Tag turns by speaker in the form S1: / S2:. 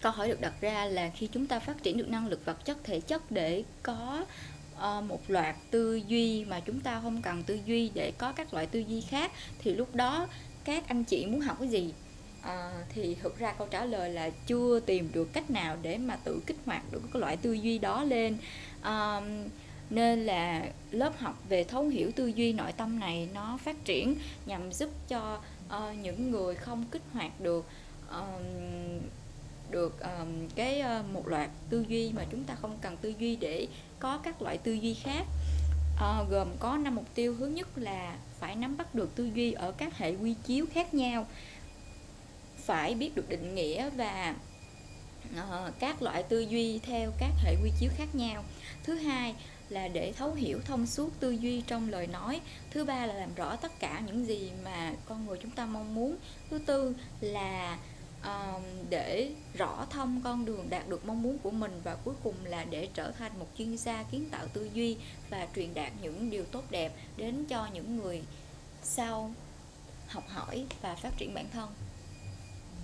S1: Câu hỏi được đặt ra là khi chúng ta phát triển được năng lực vật chất thể chất để có một loạt tư duy mà chúng ta không cần tư duy để có các loại tư duy khác, thì lúc đó các anh chị muốn học cái gì? Thì thực ra câu trả lời là chưa tìm được cách nào để mà tự kích hoạt được cái loại tư duy đó lên. À, nên là lớp học về thấu hiểu tư duy nội tâm này nó phát triển nhằm giúp cho những người không kích hoạt được một loạt tư duy mà chúng ta không cần tư duy để có các loại tư duy khác. Gồm có 5 mục tiêu. Thứ nhất là phải nắm bắt được tư duy ở các hệ quy chiếu khác nhau, phải biết được định nghĩa và các loại tư duy theo các hệ quy chiếu khác nhau. Thứ hai là để thấu hiểu thông suốt tư duy trong lời nói. Thứ ba là làm rõ tất cả những gì mà con người chúng ta mong muốn. Thứ tư là để rõ thông con đường đạt được mong muốn của mình. Và cuối cùng là để trở thành một chuyên gia kiến tạo tư duy và truyền đạt những điều tốt đẹp đến cho những người sau học hỏi và phát triển bản thân.